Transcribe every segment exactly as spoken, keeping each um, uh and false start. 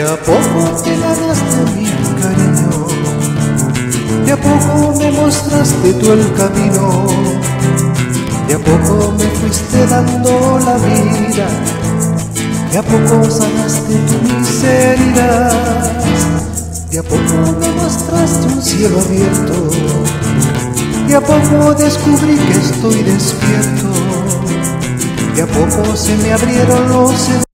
a poco te ganaste mi cariño, de a poco me mostraste tú el camino, de a poco me fuiste dando la vida, de a poco sanaste tu miseria, de a poco me mostraste un cielo abierto, de a poco descubrí que estoy despierto, de a poco se me abrieron los...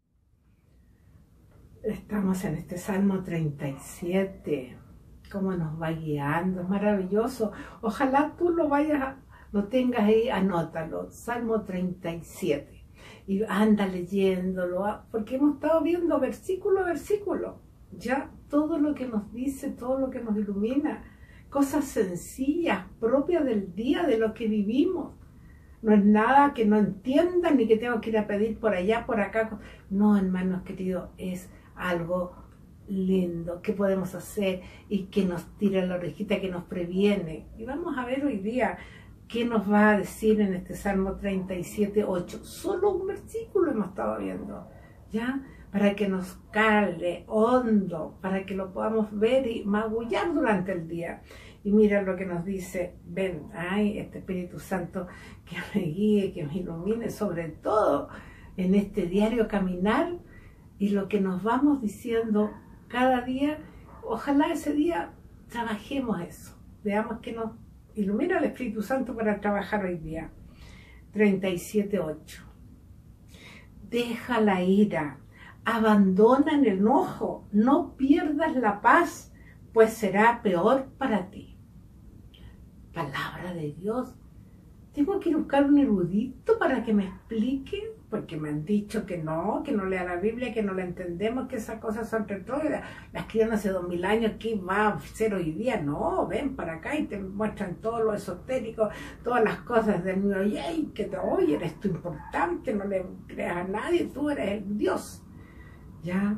Estamos en este Salmo treinta y siete, cómo nos va guiando, es maravilloso. Ojalá tú lo vayas, lo tengas ahí, anótalo, Salmo treinta y siete, y anda leyéndolo, porque hemos estado viendo versículo a versículo, ya todo lo que nos dice, todo lo que nos ilumina, cosas sencillas, propias del día, de lo que vivimos. No es nada que no entiendan ni que tengo que ir a pedir por allá, por acá. No, hermanos queridos, es algo lindo que podemos hacer y que nos tira la orejita, que nos previene. Y vamos a ver hoy día qué nos va a decir en este Salmo treinta y siete, ocho. Solo un versículo hemos estado viendo, ¿ya? Para que nos cale hondo, para que lo podamos ver y magullar durante el día. Y mira lo que nos dice, ven, ay, este Espíritu Santo que me guíe, que me ilumine, sobre todo en este diario caminar, y lo que nos vamos diciendo cada día, ojalá ese día trabajemos eso, veamos que nos ilumina el Espíritu Santo para trabajar hoy día. treinta y siete, ocho. Deja la ira, abandona el enojo, no pierdas la paz, pues será peor para ti. Palabra de Dios. Tengo que ir a buscar un erudito para que me explique, porque me han dicho que no, que no lea la Biblia, que no la entendemos, que esas cosas son retrógradas. Las escribieron hace dos mil años, ¿qué va a ser hoy día? No, ven para acá y te muestran todo lo esotérico, todas las cosas del New Age, que te oye, eres tú importante, no le creas a nadie, tú eres el Dios. ¿Ya?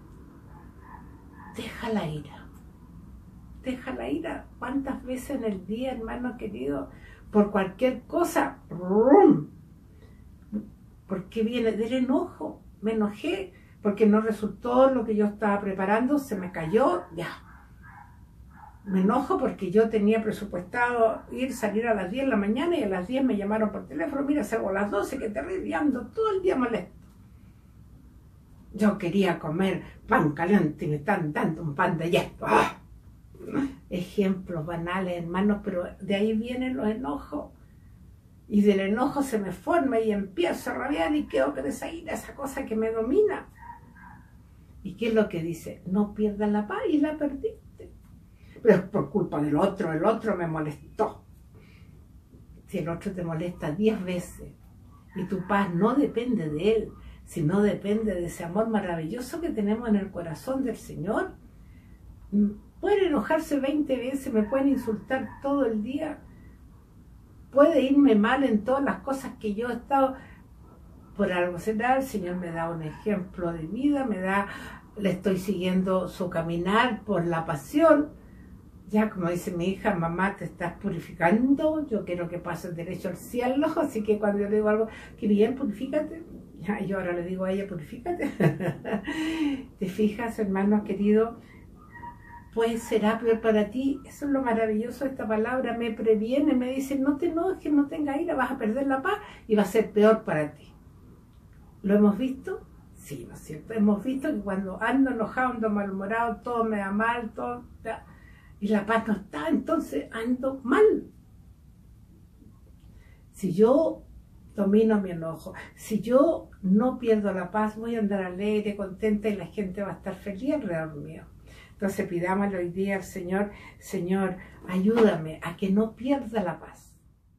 Deja la ira. Deja la ira. ¿Cuántas veces en el día, hermano querido, por cualquier cosa, ¡rum! Porque viene del enojo? Me enojé porque no resultó lo que yo estaba preparando, se me cayó, ya. Me enojo porque yo tenía presupuestado ir, salir a las diez de la mañana y a las diez me llamaron por teléfono, mira, salgo a las doce, que terrible, ando todo el día molesto. Yo quería comer pan caliente y me están dando un pan de hierro. ¡Ah! Ejemplos banales, hermanos, pero de ahí vienen los enojos. Y del enojo se me forma y empiezo a rabiar y quedo con esa ira, esa cosa que me domina. ¿Y qué es lo que dice? No pierdas la paz, y la perdiste. Pero es por culpa del otro, el otro me molestó. Si el otro te molesta diez veces y tu paz no depende de él, sino depende de ese amor maravilloso que tenemos en el corazón del Señor. Pueden enojarse veinte veces, me pueden insultar todo el día, puede irme mal en todas las cosas que yo he estado, por algo será, el Señor me da un ejemplo de vida, me da, le estoy siguiendo su caminar por la pasión. Ya como dice mi hija, mamá, te estás purificando, yo quiero que pases derecho al cielo, así que cuando yo le digo algo, que bien, purifícate. Ya, yo ahora le digo a ella, purifícate. ¿Te fijas, hermano querido? Pues será peor para ti. Eso es lo maravilloso de esta palabra, me previene, me dice, no te enojes, no tengas ira, vas a perder la paz y va a ser peor para ti. ¿Lo hemos visto? Sí, ¿no es cierto? Hemos visto que cuando ando enojado, ando malhumorado, todo me da mal, todo, y la paz no está, entonces ando mal. Si yo domino mi enojo, si yo no pierdo la paz, voy a andar alegre, contenta y la gente va a estar feliz alrededor mío. Entonces pidámosle hoy día al Señor, Señor, ayúdame a que no pierda la paz.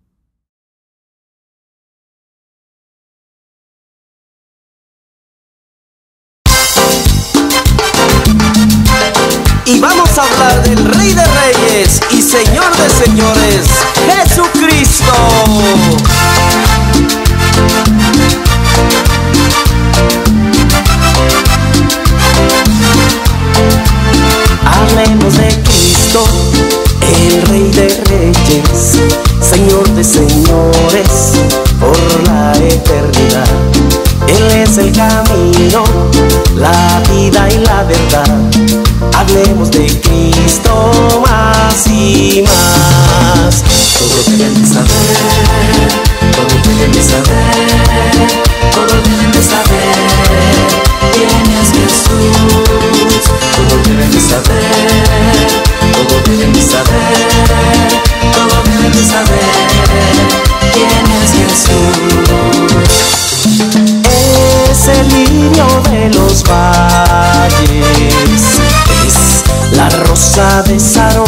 Y vamos a hablar del Rey de Reyes y Señor de Señores, Jesucristo. Hablemos de Cristo, el Rey de Reyes, Señor de Señores, por la eternidad. Él es el camino, la vida y la verdad. hablemos de Cristo más y más. Todos deben de saber, todos deben de saber, todos deben de saber quién es Jesús. Todos deben de saber, todos deben de saber, todos deben de saber quién es Jesús. Es el lirio de los valles, es la rosa de Sarón,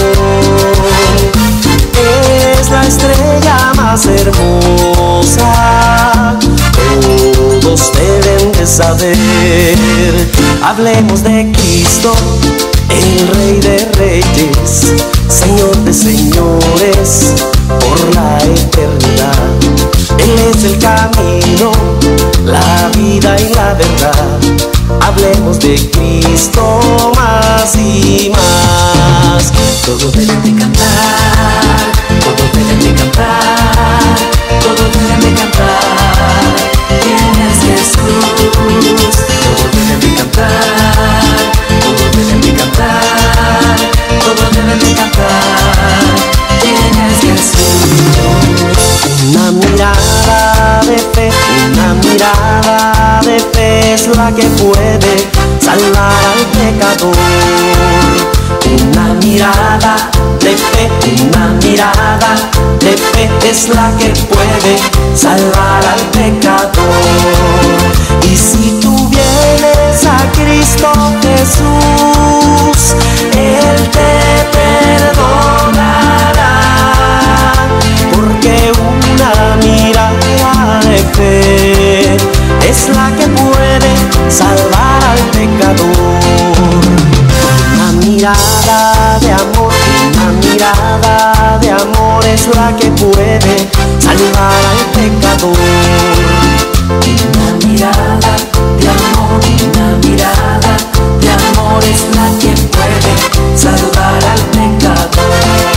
es la estrella más hermosa. Todos deben de saber. Hablemos de Cristo, el Rey de Reyes, Señor de señores, por la eternidad. Él es el camino, la vida y la verdad. Hablemos de Cristo más y más. Todos deben de cantar, todos deben de cantar, todos deben de cantar quién es Jesús. Todos deben de cantar, todos deben de cantar, todos deben de cantar quién es Jesús. Una mirada de fe, una mirada de fe es la que puede salvar al pecador. Una mirada de fe, una mirada de fe es la que puede salvar al pecador. Y si tú vienes a Cristo Jesús, Él te perdonará, porque una mirada de fe es la que puede salvar al pecador. Una mirada de amor, una mirada de amor es la que puede salvar al pecador. Una mirada de amor, una mirada de amor es la que puede salvar al pecador.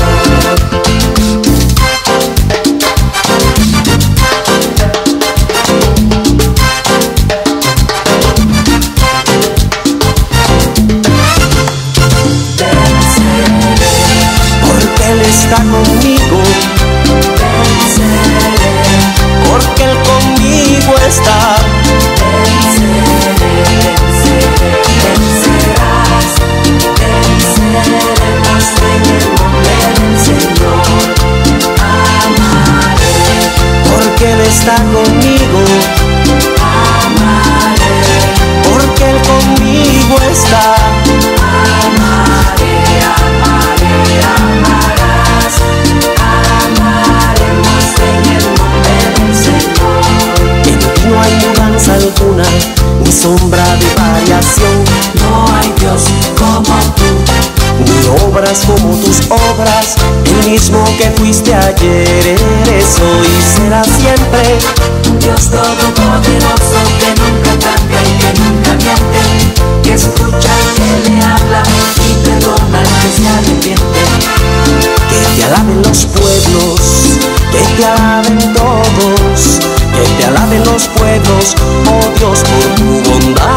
Está conmigo, venceré, porque Él conmigo está. Venceré, venceré, vencerás, venceremos en el nombre del Señor. Amaré, porque Él está conmigo. Amaré, porque Él conmigo está. Amaré, amaré, amaré. Amaremos en el nombre del Señor. En ti no hay mudanza alguna, ni sombra de variación. No hay Dios como tú, ni obras como tus obras. El mismo que fuiste ayer, eres hoy y serás siempre. Un Dios todopoderoso que nunca cambia y que nunca miente, que escucha al que le habla y perdona al que se arrepiente. Que te alaben los pueblos, que te alaben todos, que te alaben los pueblos, oh Dios, por tu bondad.